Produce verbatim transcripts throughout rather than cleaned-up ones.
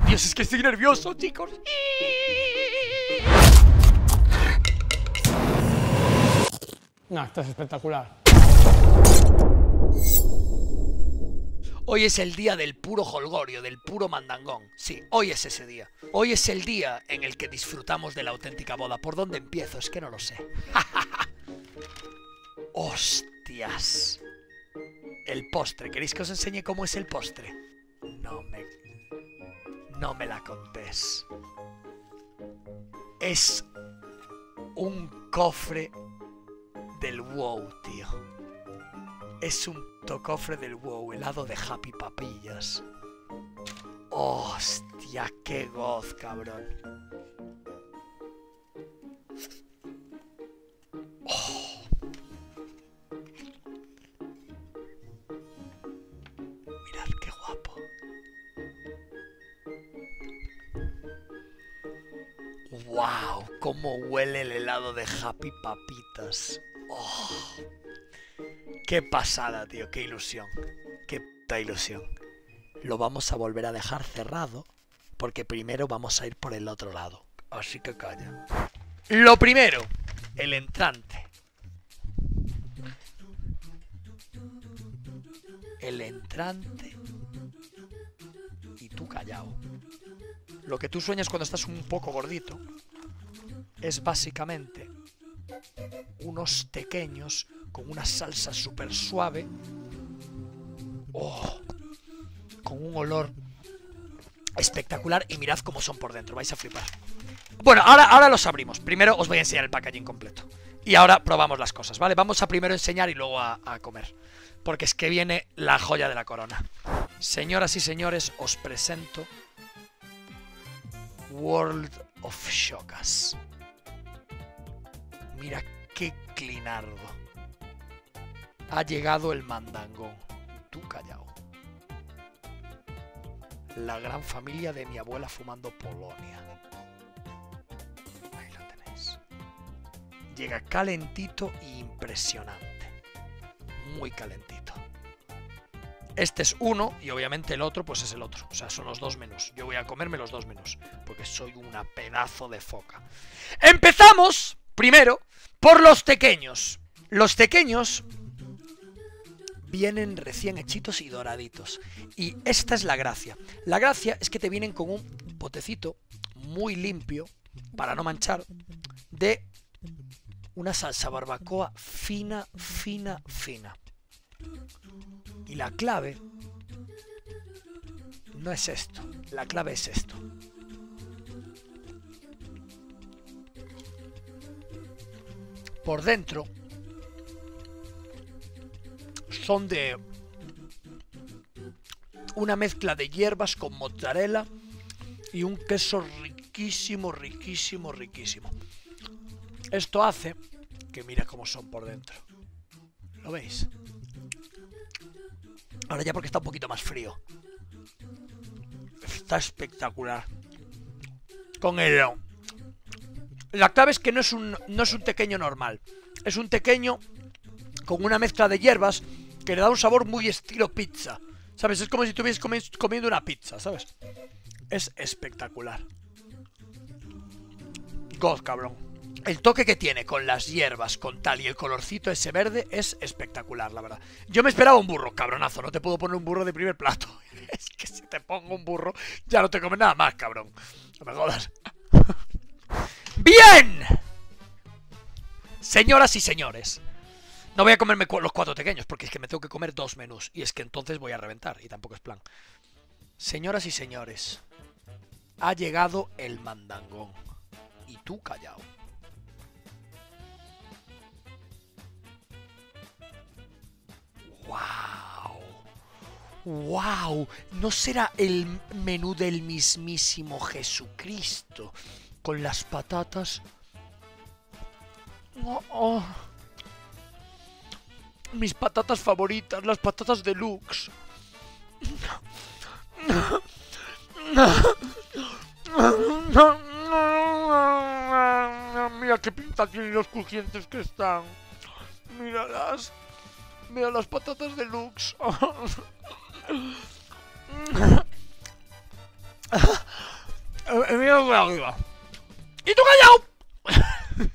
Dios, es que estoy nervioso, chicos. No, esto es espectacular. Hoy es el día del puro jolgorio, del puro mandangón. Sí, hoy es ese día. Hoy es el día en el que disfrutamos de la auténtica boda. ¿Por dónde empiezo? Es que no lo sé. ¡Hostias! El postre. ¿Queréis que os enseñe cómo es el postre? No me... No me la contés. Es un cofre del WoW, tío. Es un cofre del WoW, helado de Happy Papillas. Hostia, qué goz, cabrón. Oh. Mirad qué guapo. Wow, cómo huele el helado de Happy Papitas. Oh. Qué pasada, tío, qué ilusión. Qué puta ilusión. Lo vamos a volver a dejar cerrado porque primero vamos a ir por el otro lado. Así que calla. Lo primero, el entrante. El entrante. Y tú callao. Lo que tú sueñas cuando estás un poco gordito es básicamente unos pequeños con una salsa súper suave. Oh, con un olor espectacular. Y mirad cómo son por dentro, vais a flipar. Bueno, ahora, ahora los abrimos. Primero os voy a enseñar el packaging completo y ahora probamos las cosas, ¿vale? Vamos a primero enseñar y luego a, a comer, porque es que viene la joya de la corona. Señoras y señores, os presento World of Shockas. Mira qué clinardo. Ha llegado el mandangón. Tú callao. La gran familia de mi abuela fumando Polonia. Ahí lo tenéis. Llega calentito e impresionante. Muy calentito. Este es uno y obviamente el otro pues es el otro. O sea, son los dos menús. Yo voy a comerme los dos menús porque soy una pedazo de foca. Empezamos primero por los pequeños. Los pequeños vienen recién hechitos y doraditos. Y esta es la gracia. La gracia es que te vienen con un potecito muy limpio, para no manchar, de una salsa barbacoa fina, fina, fina. Y la clave no es esto. La clave es esto. Por dentro son de una mezcla de hierbas con mozzarella y un queso riquísimo, riquísimo, riquísimo. Esto hace que mira cómo son por dentro. ¿Lo veis? Ahora ya porque está un poquito más frío. Está espectacular. Con el... La clave es que no es un, no es un tequeño normal. Es un tequeño con una mezcla de hierbas que le da un sabor muy estilo pizza. ¿Sabes? Es como si estuvieses comi comiendo una pizza, ¿sabes? Es espectacular. God, cabrón. El toque que tiene con las hierbas, con tal y el colorcito ese verde es espectacular, la verdad. Yo me esperaba un burro, cabronazo. No te puedo poner un burro de primer plato. Es que si te pongo un burro ya no te comes nada más, cabrón. No me jodas. ¡Bien! Señoras y señores, no voy a comerme los cuatro pequeños porque es que me tengo que comer dos menús y es que entonces voy a reventar y tampoco es plan. Señoras y señores, ha llegado el mandangón y tú callao. ¡Wow! ¡Wow! ¿No será el menú del mismísimo Jesucristo? Con las patatas... Oh, oh. Mis patatas favoritas, las patatas deluxe. Mira qué pinta tienen los crujientes que están. Míralas. Mira las patatas deluxe. Eh, mira por arriba. ¡Y tú callao!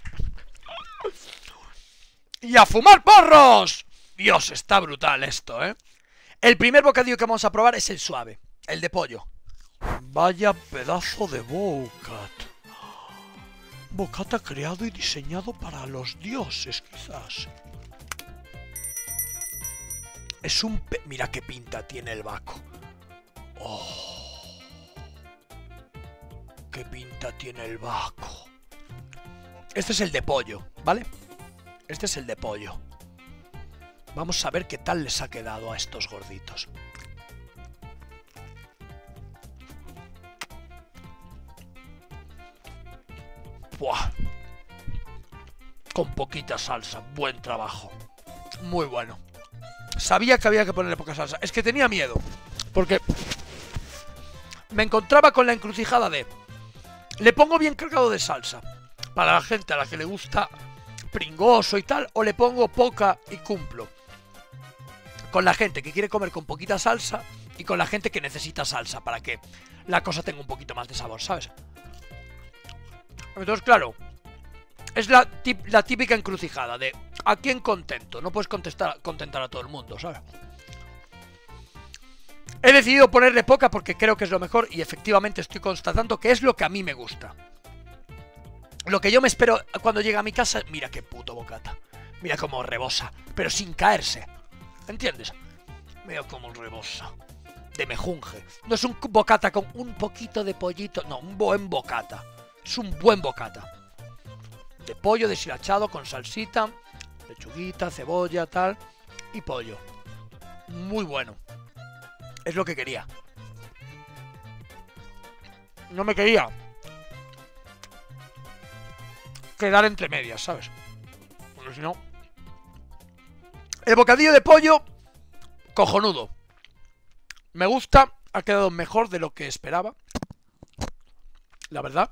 ¡Y a fumar porros! Dios, está brutal esto, ¿eh? El primer bocadillo que vamos a probar es el suave, el de pollo. Vaya pedazo de bocat. Bocata creado y diseñado para los dioses, quizás. Es un... Pe Mira qué pinta tiene el baco. Oh. Qué pinta tiene el baco. Este es el de pollo, ¿vale? Este es el de pollo. Vamos a ver qué tal les ha quedado a estos gorditos. Buah. Con poquita salsa. Buen trabajo. Muy bueno. Sabía que había que ponerle poca salsa. Es que tenía miedo. Porque me encontraba con la encrucijada de... ¿Le pongo bien cargado de salsa para la gente a la que le gusta pringoso y tal? ¿O le pongo poca y cumplo? Con la gente que quiere comer con poquita salsa y con la gente que necesita salsa para que la cosa tenga un poquito más de sabor, ¿sabes? Entonces, claro, es la, la típica encrucijada de ¿a quién contento? No puedes contestar, contentar a todo el mundo, ¿sabes? He decidido ponerle poca porque creo que es lo mejor y efectivamente estoy constatando que es lo que a mí me gusta. Lo que yo me espero cuando llegue a mi casa, mira qué puto bocata. Mira cómo rebosa, pero sin caerse. ¿Entiendes? Mira cómo rebosa. De mejunje. No es un bocata con un poquito de pollito, no, un buen bocata. Es un buen bocata. De pollo deshilachado con salsita, lechuguita, cebolla, tal, y pollo. Muy bueno. Es lo que quería. No me quería quedar entre medias, ¿sabes? Porque si no... El bocadillo de pollo, cojonudo. Me gusta, ha quedado mejor de lo que esperaba. La verdad.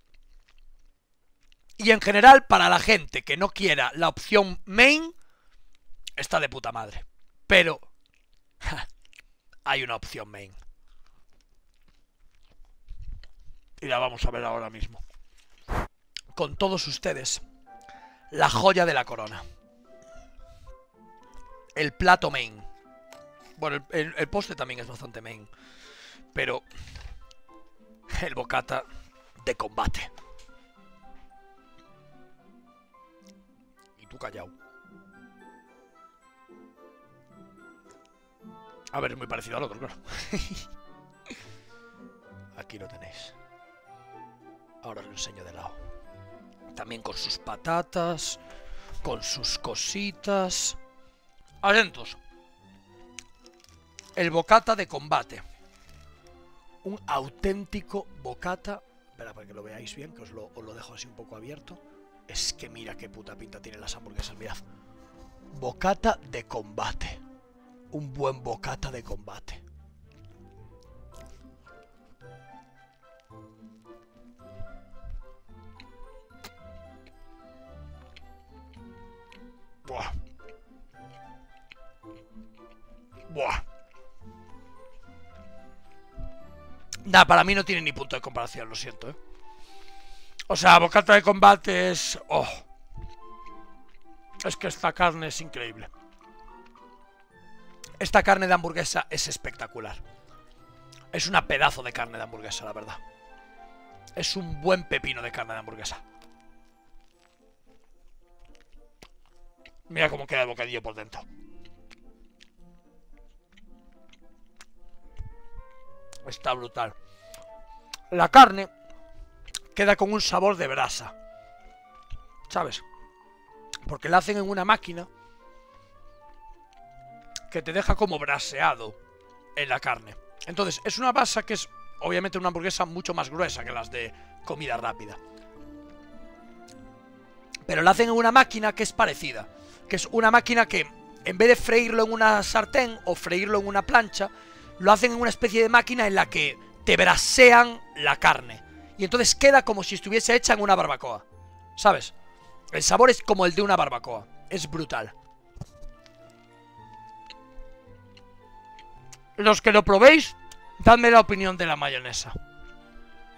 Y en general, para la gente que no quiera la opción main, está de puta madre. Pero... ja, hay una opción main. Y la vamos a ver ahora mismo. Con todos ustedes, la joya de la corona. El plato main. Bueno, el, el, el postre también es bastante main. Pero... el bocata de combate. Y tú callao. A ver, es muy parecido al otro, claro. Aquí lo tenéis. Ahora os lo enseño de lado. También con sus patatas, con sus cositas. Atentos. El bocata de combate. Un auténtico bocata. Espera, para que lo veáis bien, que os lo, os lo dejo así un poco abierto. Es que mira qué puta pinta tienen las hamburguesas, mirad. Bocata de combate. Un buen bocata de combate. Buah. Buah. Nah, para mí no tiene ni punto de comparación, lo siento, ¿eh? O sea, bocata de combate es... Oh. Es que esta carne es increíble. Esta carne de hamburguesa es espectacular. Es una pedazo de carne de hamburguesa, la verdad. Es un buen pepino de carne de hamburguesa. Mira cómo queda el bocadillo por dentro. Está brutal. La carne queda con un sabor de brasa, ¿sabes? Porque la hacen en una máquina que te deja como braseado en la carne. Entonces, es una masa que es obviamente una hamburguesa mucho más gruesa que las de comida rápida. Pero la hacen en una máquina que es parecida. Que es una máquina que, en vez de freírlo en una sartén o freírlo en una plancha, lo hacen en una especie de máquina en la que te brasean la carne. Y entonces queda como si estuviese hecha en una barbacoa, ¿sabes? El sabor es como el de una barbacoa. Es brutal. Los que lo probéis, dadme la opinión de la mayonesa.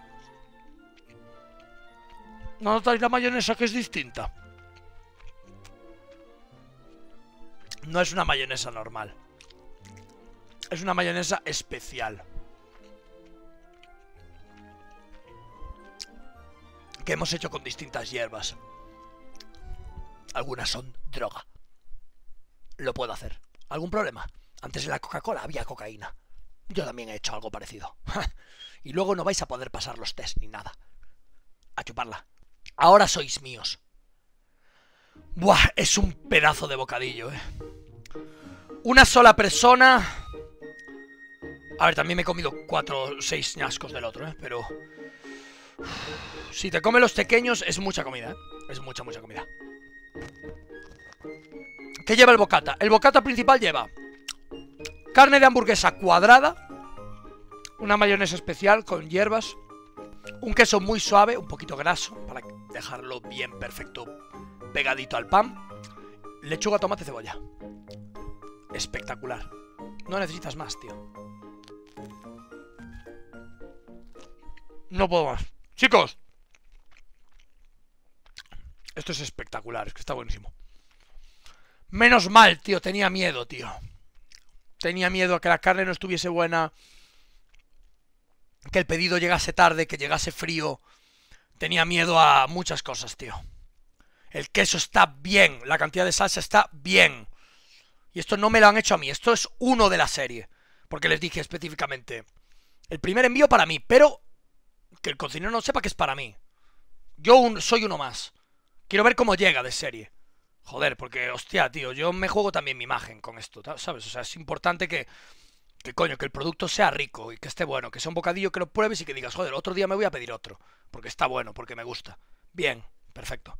¿No notáis la mayonesa que es distinta? No es una mayonesa normal. Es una mayonesa especial. Que hemos hecho con distintas hierbas. Algunas son droga. Lo puedo hacer. ¿Algún problema? Antes en la Coca-Cola había cocaína. Yo también he hecho algo parecido. Y luego no vais a poder pasar los test ni nada. A chuparla. Ahora sois míos. Buah, es un pedazo de bocadillo, eh. Una sola persona. A ver, también me he comido cuatro o seis ñascos del otro, eh. Pero si te comes los pequeños es mucha comida, eh. Es mucha, mucha comida. ¿Qué lleva el bocata? El bocata principal lleva carne de hamburguesa cuadrada, una mayonesa especial con hierbas, un queso muy suave, un poquito graso, para dejarlo bien perfecto, pegadito al pan, lechuga, tomate, cebolla. Espectacular. No necesitas más, tío. No puedo más. Chicos, esto es espectacular, es que está buenísimo. Menos mal, tío, tenía miedo, tío. Tenía miedo a que la carne no estuviese buena, que el pedido llegase tarde, que llegase frío. Tenía miedo a muchas cosas, tío. El queso está bien, la cantidad de salsa está bien. Y esto no me lo han hecho a mí, esto es uno de la serie. Porque les dije específicamente, el primer envío para mí, pero que el cocinero no sepa que es para mí. Yo un, soy uno más. Quiero ver cómo llega de serie. Joder, porque, hostia, tío, yo me juego también mi imagen con esto, ¿sabes? O sea, es importante que, que coño, que el producto sea rico y que esté bueno, que sea un bocadillo que lo pruebes y que digas, joder, otro día me voy a pedir otro, porque está bueno, porque me gusta. Bien, perfecto.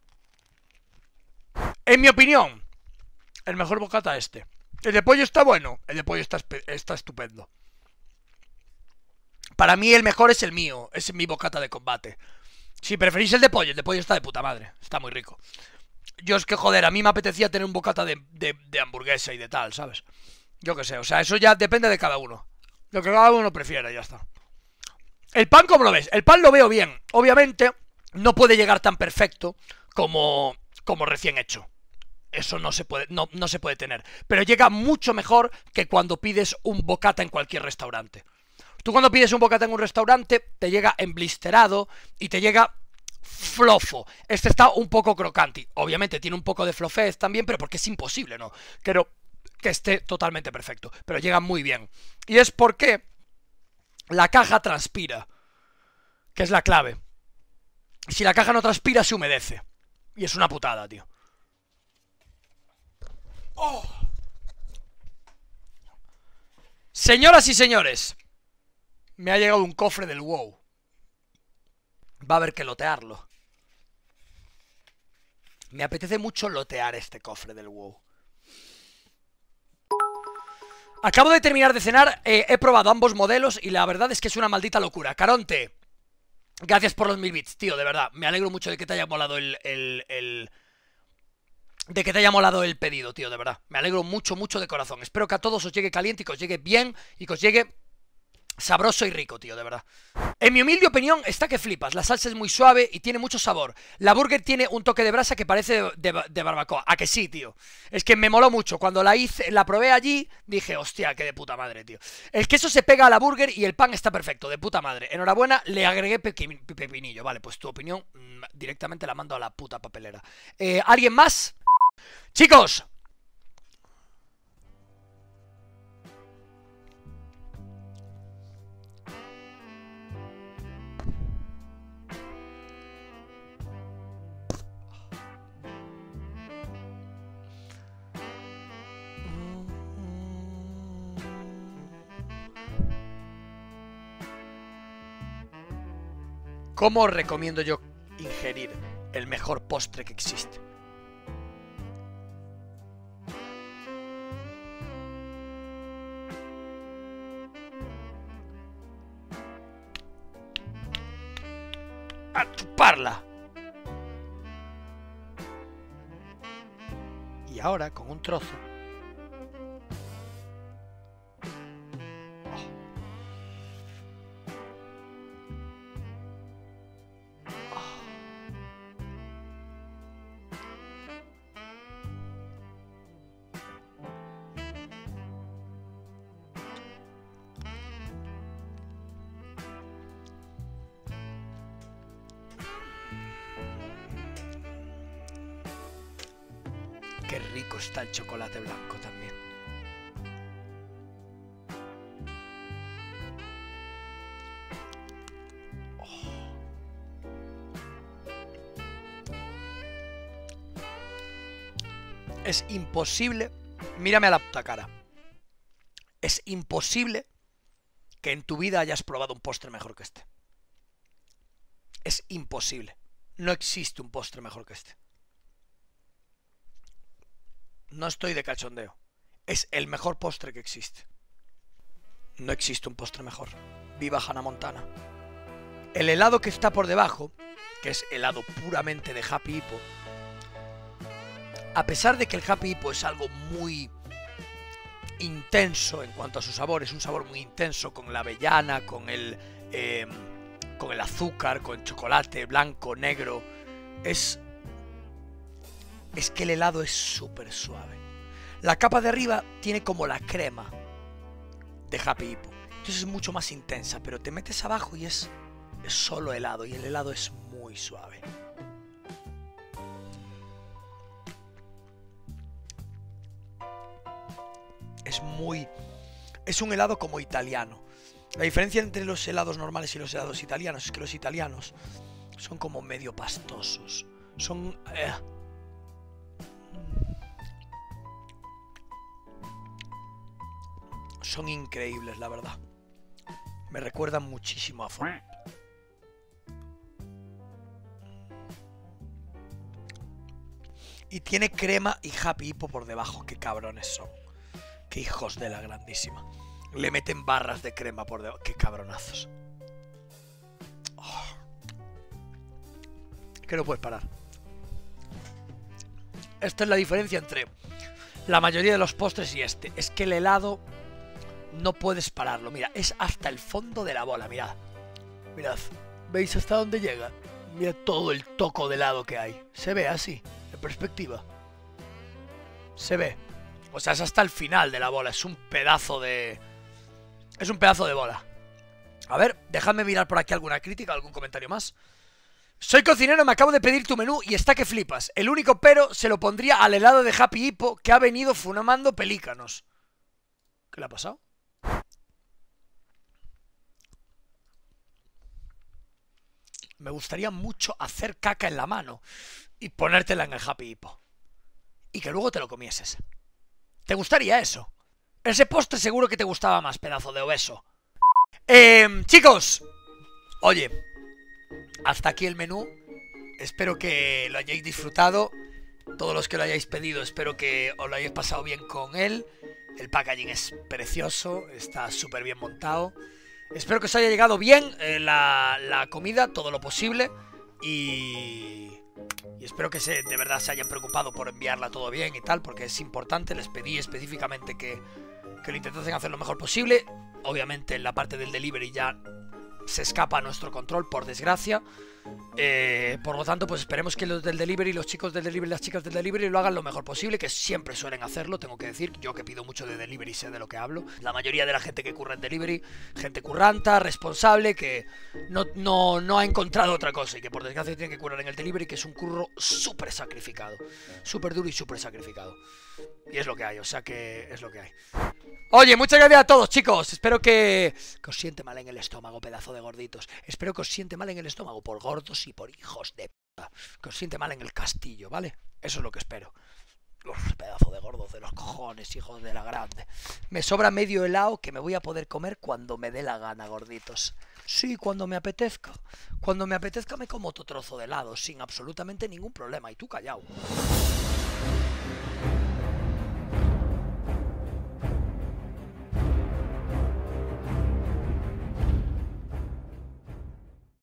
En mi opinión, el mejor bocata este. El de pollo está bueno, el de pollo está, está estupendo. Para mí el mejor es el mío, es mi bocata de combate. Si preferís el de pollo, el de pollo está de puta madre, está muy rico. Yo es que, joder, a mí me apetecía tener un bocata de, de, de hamburguesa y de tal, ¿sabes? Yo qué sé, o sea, eso ya depende de cada uno. Lo que cada uno prefiera, ya está. El pan, ¿cómo lo ves? El pan lo veo bien. Obviamente, no puede llegar tan perfecto como, como recién hecho. Eso no se puede, no, no se puede tener. Pero llega mucho mejor que cuando pides un bocata en cualquier restaurante. Tú cuando pides un bocata en un restaurante, te llega emblisterado y te llega flofo. Este está un poco crocante. Obviamente tiene un poco de flofez también, pero porque es imposible, ¿no? Quiero que esté totalmente perfecto. Pero llega muy bien. Y es porque la caja transpira, que es la clave. Si la caja no transpira, se humedece. Y es una putada, tío. Oh. Señoras y señores, me ha llegado un cofre del WoW. Va a haber que lotearlo. Me apetece mucho lotear este cofre del WoW. Acabo de terminar de cenar, eh, he probado ambos modelos y la verdad es que es una maldita locura. Caronte, gracias por los mil bits, tío, de verdad. Me alegro mucho de que te haya molado el, el, el... De que te haya molado el pedido, tío, de verdad. Me alegro mucho, mucho de corazón. Espero que a todos os llegue caliente y que os llegue bien y que os llegue sabroso y rico, tío, de verdad. En mi humilde opinión, está que flipas. La salsa es muy suave y tiene mucho sabor. La burger tiene un toque de brasa que parece de, de, de barbacoa. ¿A que sí, tío? Es que me moló mucho. Cuando la hice, la probé allí, dije, hostia, qué de puta madre, tío. El queso se pega a la burger y el pan está perfecto, de puta madre. Enhorabuena, le agregué pepinillo. Vale, pues tu opinión mmm, directamente la mando a la puta papelera. Eh, ¿Alguien más? Chicos, ¿cómo os recomiendo yo ingerir el mejor postre que existe? A chuparla. Y ahora, con un trozo, oh. Oh. Qué rico está el chocolate blanco también. Oh. Es imposible, mírame a la puta cara. Es imposible que en tu vida hayas probado un postre mejor que este. Es imposible. No existe un postre mejor que este. No estoy de cachondeo. Es el mejor postre que existe. No existe un postre mejor. Viva Hannah Montana. El helado que está por debajo, que es helado puramente de Happy Hippo, a pesar de que el Happy Hippo es algo muy intenso en cuanto a su sabor, es un sabor muy intenso con la avellana, con el, eh, con el azúcar, con el chocolate blanco, negro, es... es que el helado es súper suave. La capa de arriba tiene como la crema de Happy Hippo. Entonces es mucho más intensa, pero te metes abajo y es, es solo helado. Y el helado es muy suave. Es muy... es un helado como italiano. La diferencia entre los helados normales y los helados italianos es que los italianos son como medio pastosos. Son... Eh, Son increíbles, la verdad. Me recuerdan muchísimo a Fon. Y tiene crema y Happy Hippo por debajo. Qué cabrones son. Qué hijos de la grandísima. Le meten barras de crema por debajo. Qué cabronazos. Oh. Que no puedes parar. Esta es la diferencia entre la mayoría de los postres y este. Es que el helado... no puedes pararlo, mira, es hasta el fondo de la bola, mirad. Mirad, ¿veis hasta dónde llega? Mirad todo el toco de helado que hay. Se ve así, en perspectiva. Se ve. O sea, es hasta el final de la bola, es un pedazo de... Es un pedazo de bola. A ver, déjame mirar por aquí alguna crítica, algún comentario más. Soy cocinero, me acabo de pedir tu menú y está que flipas. El único pero se lo pondría al helado de Happy Hippo que ha venido fumando pelícanos. ¿Qué le ha pasado? Me gustaría mucho hacer caca en la mano y ponértela en el Happy Hippo. Y que luego te lo comieses. ¿Te gustaría eso? Ese postre seguro que te gustaba más, pedazo de obeso. Eh, chicos. Oye, hasta aquí el menú. Espero que lo hayáis disfrutado. Todos los que lo hayáis pedido, espero que os lo hayáis pasado bien con él. El packaging es precioso, está súper bien montado. Espero que os haya llegado bien eh, la, la comida, todo lo posible. Y, y espero que se, de verdad se hayan preocupado por enviarla todo bien y tal, porque es importante. Les pedí específicamente que, que lo intentasen hacer lo mejor posible. Obviamente en la parte del delivery ya se escapa a nuestro control, por desgracia. Eh, por lo tanto, pues esperemos que los del delivery, los chicos del delivery, las chicas del delivery lo hagan lo mejor posible, que siempre suelen hacerlo, tengo que decir. Yo que pido mucho de delivery sé de lo que hablo. La mayoría de la gente que curra en delivery, gente curranta, responsable, que no, no, no ha encontrado otra cosa y que por desgracia tiene que currar en el delivery, que es un curro súper sacrificado, súper duro y súper sacrificado. Y es lo que hay, o sea que es lo que hay. Oye, muchas gracias a todos, chicos. Espero que, que os siente mal en el estómago, pedazo de gorditos. Espero que os siente mal en el estómago por gordos y por hijos de puta. Que os siente mal en el castillo, ¿vale? Eso es lo que espero. Uf, pedazo de gordos de los cojones, hijos de la grande. Me sobra medio helado que me voy a poder comer cuando me dé la gana, gorditos. Sí, cuando me apetezca. Cuando me apetezca me como otro trozo de helado sin absolutamente ningún problema. Y tú callao.